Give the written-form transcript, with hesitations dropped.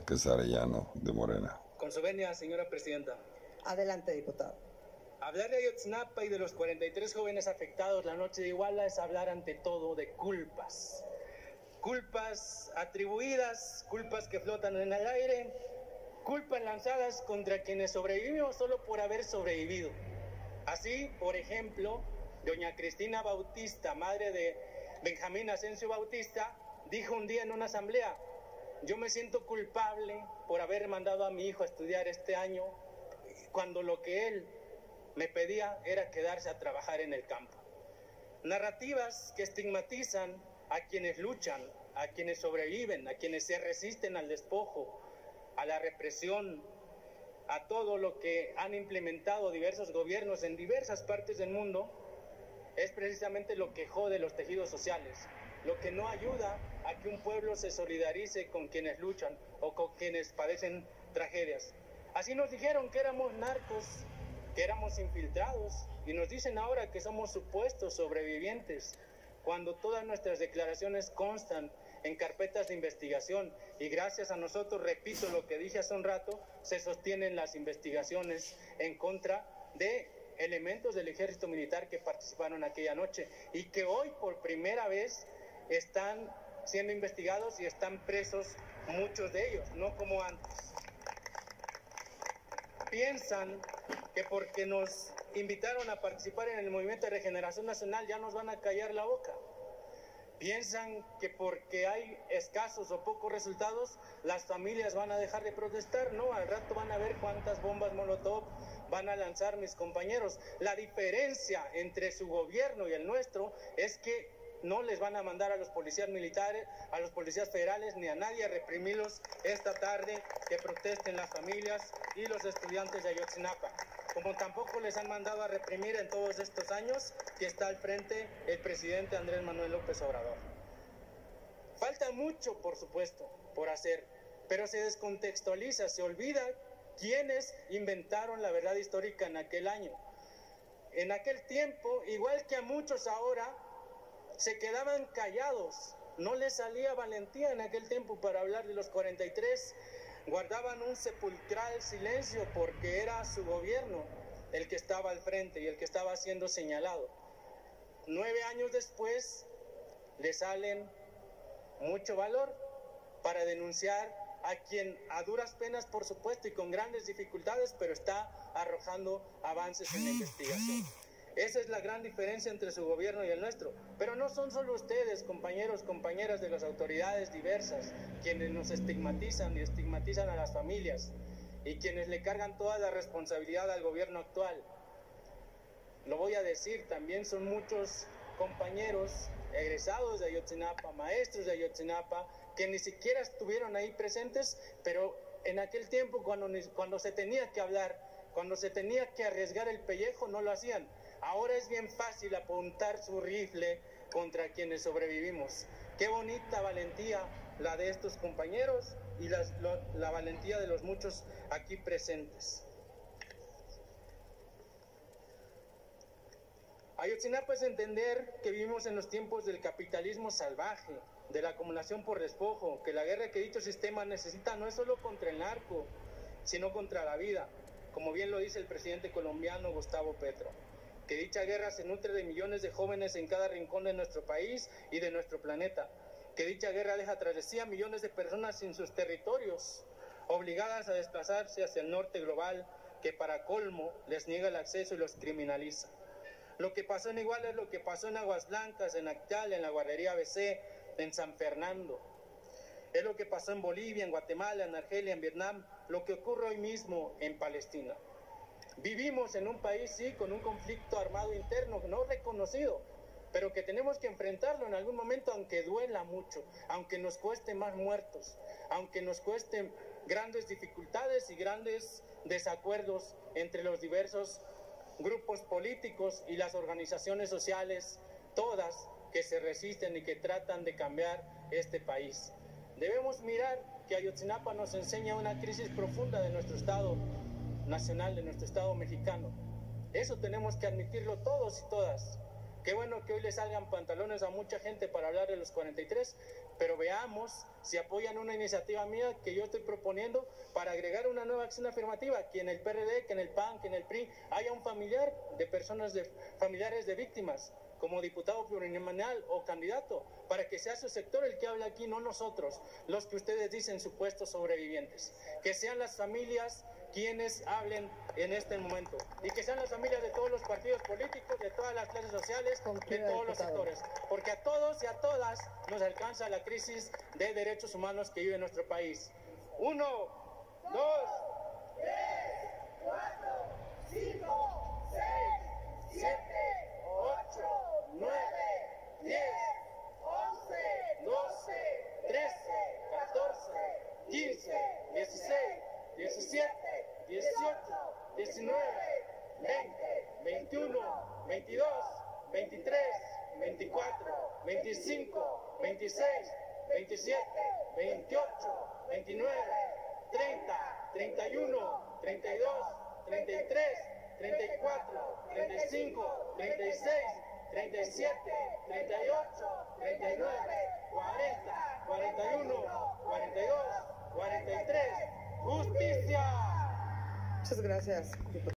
Vázquez Arellano, de Morena. Con su venia, señora presidenta. Adelante, diputado. Hablar de Ayotzinapa y de los 43 jóvenes afectados la noche de Iguala es hablar ante todo de culpas. Culpas atribuidas, culpas que flotan en el aire, culpas lanzadas contra quienes sobrevivimos solo por haber sobrevivido. Así, por ejemplo, doña Cristina Bautista, madre de Benjamín Asensio Bautista, dijo un día en una asamblea: yo me siento culpable por haber mandado a mi hijo a estudiar este año, cuando lo que él me pedía era quedarse a trabajar en el campo. Narrativas que estigmatizan a quienes luchan, a quienes sobreviven, a quienes se resisten al despojo, a la represión, a todo lo que han implementado diversos gobiernos en diversas partes del mundo, es precisamente lo que jode los tejidos sociales, lo que no ayuda a que un pueblo se solidarice con quienes luchan o con quienes padecen tragedias. Así nos dijeron que éramos narcos, que éramos infiltrados, y nos dicen ahora que somos supuestos sobrevivientes, cuando todas nuestras declaraciones constan en carpetas de investigación y gracias a nosotros, repito lo que dije hace un rato, se sostienen las investigaciones en contra de elementos del ejército militar que participaron aquella noche y que hoy por primera vez están siendo investigados y están presos muchos de ellos, no como antes. Piensan que porque nos invitaron a participar en el Movimiento de Regeneración Nacional ya nos van a callar la boca. Piensan que porque hay escasos o pocos resultados, las familias van a dejar de protestar. No, al rato van a ver cuántas bombas Molotov van a lanzar mis compañeros. La diferencia entre su gobierno y el nuestro es que no les van a mandar a los policías militares, a los policías federales, ni a nadie a reprimirlos esta tarde que protesten las familias y los estudiantes de Ayotzinapa. Como tampoco les han mandado a reprimir en todos estos años que está al frente el presidente Andrés Manuel López Obrador. Falta mucho, por supuesto, por hacer, pero se descontextualiza, se olvida quiénes inventaron la verdad histórica en aquel año. En aquel tiempo, igual que a muchos ahora, se quedaban callados, no les salía valentía en aquel tiempo para hablar de los 43, guardaban un sepulcral silencio porque era su gobierno el que estaba al frente y el que estaba siendo señalado. 9 años después le salen mucho valor para denunciar a quien a duras penas, por supuesto, y con grandes dificultades, pero está arrojando avances en la investigación. Esa es la gran diferencia entre su gobierno y el nuestro. Pero no son solo ustedes, compañeros, compañeras de las autoridades diversas, quienes nos estigmatizan y estigmatizan a las familias y quienes le cargan toda la responsabilidad al gobierno actual. Lo voy a decir, también son muchos compañeros egresados de Ayotzinapa, maestros de Ayotzinapa, que ni siquiera estuvieron ahí presentes, pero en aquel tiempo cuando se tenía que hablar, cuando se tenía que arriesgar el pellejo, no lo hacían. Ahora es bien fácil apuntar su rifle contra quienes sobrevivimos. Qué bonita valentía la de estos compañeros y la valentía de los muchos aquí presentes. Ayotzinapa es entender que vivimos en los tiempos del capitalismo salvaje, de la acumulación por despojo, que la guerra que dicho sistema necesita no es solo contra el narco, sino contra la vida, como bien lo dice el presidente colombiano Gustavo Petro. Que dicha guerra se nutre de millones de jóvenes en cada rincón de nuestro país y de nuestro planeta. Que dicha guerra deja tras de sí a millones de personas sin sus territorios, obligadas a desplazarse hacia el norte global, que para colmo les niega el acceso y los criminaliza. Lo que pasó en Iguala es lo que pasó en Aguas Blancas, en Actal, en la guardería ABC, en San Fernando. Es lo que pasó en Bolivia, en Guatemala, en Argelia, en Vietnam, lo que ocurre hoy mismo en Palestina. Vivimos en un país, sí, con un conflicto armado interno no reconocido, pero que tenemos que enfrentarlo en algún momento, aunque duela mucho, aunque nos cueste más muertos, aunque nos cueste grandes dificultades y grandes desacuerdos entre los diversos grupos políticos y las organizaciones sociales, todas que se resisten y que tratan de cambiar este país. Debemos mirar que Ayotzinapa nos enseña una crisis profunda de nuestro Estado nacional, de nuestro Estado mexicano. Eso tenemos que admitirlo todos y todas. Qué bueno que hoy le salgan pantalones a mucha gente para hablar de los 43, pero veamos si apoyan una iniciativa mía que yo estoy proponiendo para agregar una nueva acción afirmativa, que en el PRD, que en el PAN, que en el PRI haya un familiar de personas, familiares de víctimas, como diputado plurinominal o candidato, para que sea su sector el que hable aquí, no nosotros, los que ustedes dicen supuestos sobrevivientes. Que sean las familias quienes hablen en este momento, y que sean las familias de todos los partidos políticos, de todas las clases sociales, de todos los sectores, porque a todos y a todas nos alcanza la crisis de derechos humanos que vive nuestro país. 1, 2, 3, 4, 5, 6, 7, 8, 9, 10, 11, 12, 13, 14, 15, 16, 17, 18, 19, 20, 21, 22, 23, 24, 25, 26, 27, 28, 29, 30, 31, 32, 33, 34, 35, 36, 37, 38, 39, 40, 41, 42, 43. ¡Justicia! Muchas gracias, diputado.